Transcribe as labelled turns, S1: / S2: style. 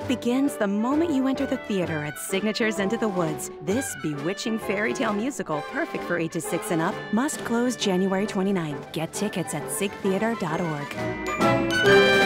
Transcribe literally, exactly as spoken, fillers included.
S1: magic begins the moment you enter the theater at Signature's Into the Woods. This bewitching fairy tale musical, perfect for ages six and up, must close January twenty-ninth. Get tickets at sig theater dot org.